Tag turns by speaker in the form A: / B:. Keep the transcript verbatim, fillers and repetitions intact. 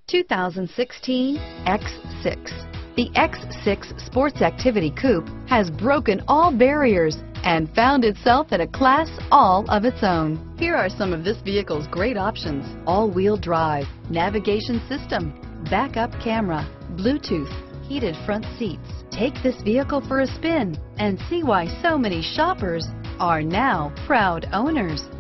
A: two thousand sixteen X six. The X six Sports Activity Coupe has broken all barriers and found itself in a class all of its own. Here are some of this vehicle's great options: all-wheel drive, navigation system, backup camera, Bluetooth, heated front seats. Take this vehicle for a spin and see why so many shoppers are now proud owners.